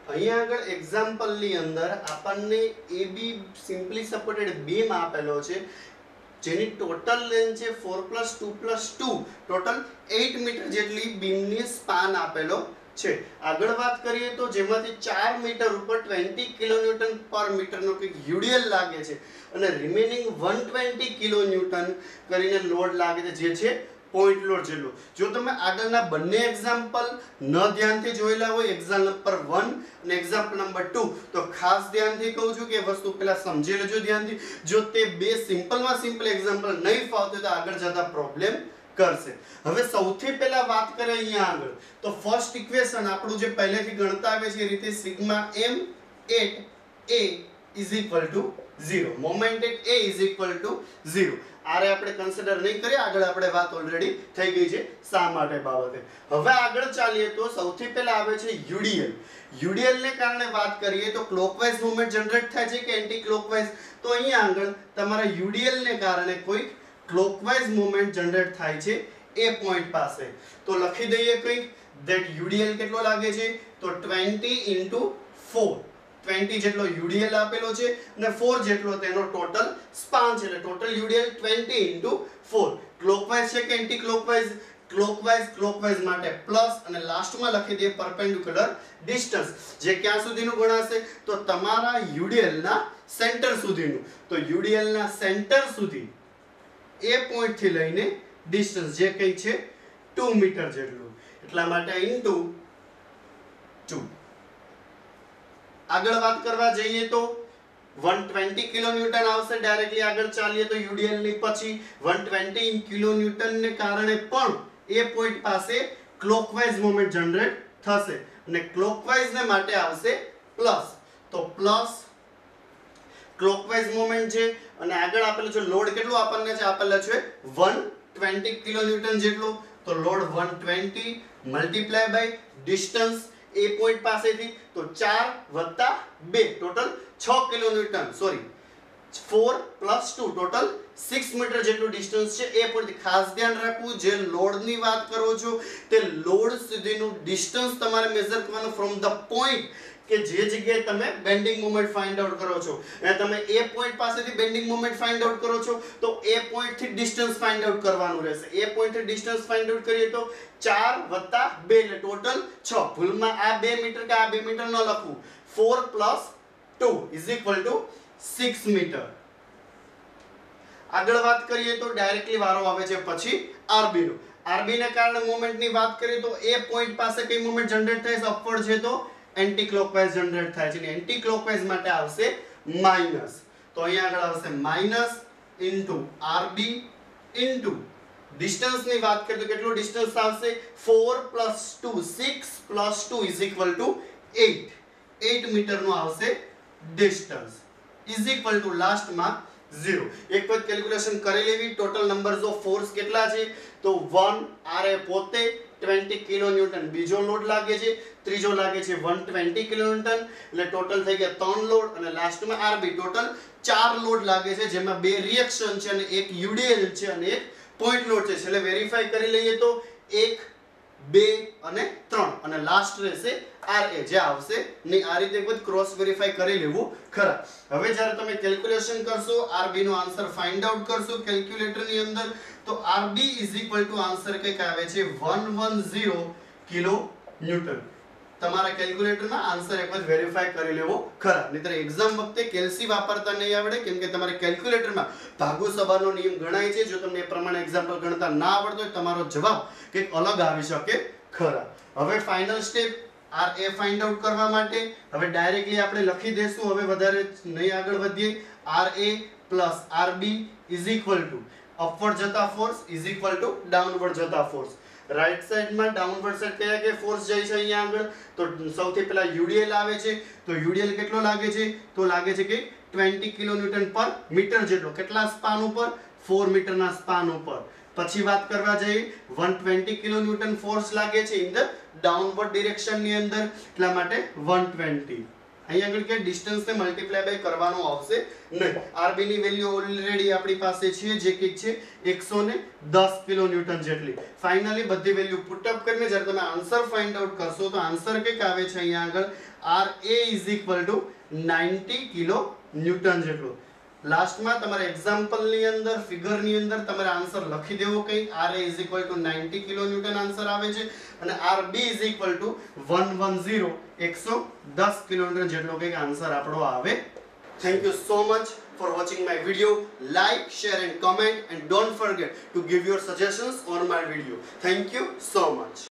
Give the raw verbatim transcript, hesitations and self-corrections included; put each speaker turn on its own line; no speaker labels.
અહીંયા આગળ એક્ઝામ્પલની અંદર આપણને A B simply supported beam આપેલો છે જેની ટોટલ લેન્થ છે four plus two plus two total eight metre જેટલી બીમની સ્પાન આપેલો છે. આગળ વાત કરીએ તો જેમાંથી ચાર મીટર ઉપર ટ્વેન્ટી કિલોન્યુટન પર મીટરનો કંઈક યુડીએલ લાગે છે અને રિમેનિંગ વન ટ્વેન્ટી કિલોન્યુટન કરીને લોડ લાગે છે જે છે પોઈન્ટ લોડ જેટલો. જો તમે આગળના બંને એક્ઝામ્પલ ન ધ્યાનથી જોયેલા હોય એક્ઝામ્પલ નંબર વન અને એક્ઝામ્પલ નંબર ટુ તો ખાસ ધ્યાનથી કહું છું કે વસ્તુ પહેલા સમજી લેજો ધ્યાનથી. જો તે બે સિમ્પલમાં સિમ્પલ એક્ઝામ્પલ નહીં ફાવતું તો આગળ જતા પ્રોબ્લેમ કરશે. હવે સૌથી પહેલા વાત કરીએ અહીંયા આગળ તો ફર્સ્ટ ઇક્વેશન આપણું જે પહેલેથી ગણતા આવે છે એ રીતે sigma M at A is equal to zero, moment at A is equal to zero. આરે આપણે કન્સિડર નહીં કરીએ, આગળ આપણે વાત ઓલરેડી થઈ ગઈ છે શા માટે બાબતે. હવે આગળ ચાલીએ તો સૌથી પહેલા આવે છે યુડીએલ. યુડીએલ ને કારણે વાત કરીએ તો ક્લોકવાઇઝ મૂવમેન્ટ જનરેટ થાય છે કે એન્ટી ક્લોકવાઇઝ. તો અહીંયા આગળ તમારા યુડીએલ ને કારણે કોઈ ક્લોકવાઇઝ મૂવમેન્ટ જનરેટ થાય છે એ પોઈન્ટ પાસે. તો લખી દઈએ કંઈક ધેટ યુડીએલ કેટલો લાગે છે તો ટ્વેન્ટી ઇન્ટુ ફોર, ટ્વેન્ટી જેટલો યુડીએલ આપેલો છે અને ફોર જેટલો તેનો ટોટલ સ્પાન છે એટલે total UDL twenty into four. Clockwise છે કે એન્ટી ક્લોકવાઇઝ? ક્લોકવાઇઝ. ક્લોકવાઇઝ માટે પ્લસ અને લાસ્ટમાં લખી દઈએ પરપેન્ડિક્યુલર ડિસ્ટન્સ જે ક્યાં સુધીનું ગણાશે તો તમારા યુડીએલ ના સેન્ટર સુધીનું. તો યુડીએલ ના સેન્ટર સુધી એ પોઈન્ટ થી લઈને ડિસ્ટન્સ જે કઈ છે ટુ મીટર જેટલું, એટલા માટે ઇન્ટુ ટુ. આગળ વાત કરવા જઈએ તો વન ટ્વેન્ટી કિલોન્યુટન આવશે. ડાયરેક્ટલી આગળ ચાલીએ તો યુડીએલ ની પછી વન ટ્વેન્ટી કિલોન્યુટન ને કારણે પણ એ પોઈન્ટ પાસે ક્લોકવાઇઝ મોમેન્ટ જનરેટ થશે અને ક્લોકવાઇઝ ને માટે આવશે પ્લસ. તો પ્લસ ક્લોકવાઇઝ મોમેન્ટ છે અને આગળ આપેલું છે લોડ કેટલો આપણને છે આપેલો છે વન ટ્વેન્ટી કિલોન્યુટન જેટલો. તો load one twenty multiply by distance A point પાસેથી તો ચાર વત્તા બે ટોટલ છ kilonewton sorry four plus two total six metre જેટલું ડિસ્ટન્સ છે એ પોઈન્ટ. ખાસ ધ્યાન રાખવું જે લોડની વાત કરો છો તે લોડ સુધીનું ડિસ્ટન્સ તમારે મેઝર કરવાનું ફ્રોમ ધ પોઈન્ટ કે જે જગ્યાએ તમે બેન્ડિંગ મોમેન્ટ ફાઇન્ડ આઉટ કરો છો અને તમે એ પોઈન્ટ પાસેથી બેન્ડિંગ મોમેન્ટ ફાઇન્ડ આઉટ કરો છો તો એ પોઈન્ટ થી ડિસ્ટન્સ ફાઇન્ડ આઉટ કરવાનું રહેશે. એ પોઈન્ટ થી ડિસ્ટન્સ ફાઇન્ડ આઉટ કરીએ તો ચાર વત્તા બે એટલે ટોટલ છ. ભૂલમાં આ બે મીટર કે આ બે મીટર ન લખવું. Four plus two is equal to six metre. આગળ વાત કરીએ તો ડાયરેક્ટલી વારો આવે છે પછી આરબી નો. આરબી ને કારણે મોમેન્ટની વાત કરીએ તો એ પોઈન્ટ પાસે કઈ મોમેન્ટ જનરેટ થાય છે અપવર્ડ છે તો એન્ટી ક્લોકવાઇઝ જનરેટ થાય છે અને એન્ટી ક્લોકવાઇઝ માટે આવશે માઈનસ. તો અહીંયા આગળ આવશે minus into RB into distance ની વાત કરીએ તો કેટલો ડિસ્ટન્સ આવશે four plus two six plus two is equal to eight. Eight metre નું આવશે ડિસ્ટન્સ ઇઝ ઇક્વલ ટુ લાસ્ટમાં ઝીરો. એક વખત કેલ્ક્યુલેશન કરી લેવી. ટોટલ નંબર્સ ઓફ ફોર્સ કેટલા છે તો વન આર એ પોતે ટ્વેન્ટી કિલોન્યુટન બીજો લોડ લાગે છે, ત્રીજો લાગે છે વન ટ્વેન્ટી કિલોન્યુટન એટલે ટોટલ થઈ ગયા ત્રણ લોડ અને લાસ્ટમાં આરબી ટોટલ ચાર લોડ લાગે છે જેમાં બે રિએક્શન છે અને એક યુડીએલ છે અને એક પોઈન્ટ લોડ છે. એટલે વેરીફાઈ કરી લઈએ તો એક બે અને ત્રણ અને લાસ્ટ રહેશે આર એ જે આવશે નહીં. આ રીતે એક ક્રોસ વેરીફાઈ કરી લેવું ખરા. હવે જ્યારે તમે કેલ્ક્યુલેશન કરશો આરબી નો આન્સર ફાઇન્ડ આઉટ કરશો કેલ્ક્યુલેટર ની અંદર તો RB is equal to answer કંઈક આવે છે one one zero kilo newton. તમારા કેલ્ક્યુલેટરમાં આન્સર એક વખત વેરીફાઈ કરી લેવો ખરા. નહીતર એક્ઝામ વખતે કેલ્સી વાપરતા નહીં આવડે કેમ કે તમારે કેલ્ક્યુલેટરમાં ભાગુ સભાનો નિયમ ગણાય છે. જો તમને એ પ્રમાણે એક્ઝામ્પલ ગણતા ના આવડતો હોય તમારો જવાબ કંઈક અલગ આવી શકે ખરા. હવે final step R A find out કરવા માટે હવે ડાયરેક્ટલી આપણે લખી દેશું. હવે વધારે નહીં આગળ વધીએ. R A plus RB is equal to upward જતા force is equal to downward જતા ફોર્સ. રાઈટ સાઈડમાં ડાઉનવર્ડ સાઈડ કયા કે ફોર્સ જાય છે અહીંયા આગળ તો સૌથી પહેલા યુડીએલ આવે છે. તો યુડીએલ કેટલો લાગે છે તો લાગે છે કે ટ્વેન્ટી કિલોન્યુટન પર મીટર જેટલો. કેટલા સ્પાન ઉપર ફોર મીટરના સ્પાન ઉપર. પછી વાત કરવા જઈએ વન ટ્વેન્ટી કિલોન્યુટન ફોર્સ લાગે છે ઇન ધ ડાઉનવર્ડ ડિરેક્શન ની અંદર એટલા માટે વન ટ્વેન્ટી અહીંયા આગળ કે ડિસ્ટન્સ ને મલ્ટીપ્લાય બાય કરવાનો આવશે નહીં. આરબી ની વેલ્યુ ઓલરેડી આપણી પાસે છે જે કે છે એકસો દસ કિલો ન્યૂટન જેટલી. ફાઇનલી બધી વેલ્યુ પુટ અપ કરીને જ્યારે તમે આન્સર ફાઇન્ડ આઉટ કરશો તો આન્સર કંઈક આવે છે અહીંયા આગળ R A is equal to ninety kilo newton જેટલું. લાસ્ટમાં તમારા એક્ઝામ્પલ ની અંદર ફિગર ની અંદર તમારે આન્સર લખી દેવો કઈ R A is equal to ninety kilo newton answer આવે છે અને R B is equal to એકસો દસ કિલો ન્યૂટન જેટલો કઈક આન્સર આપણો આવે. Thank you so much for watching my video. Like, share and comment and don't forget to give your suggestions on my video. Thank you so much.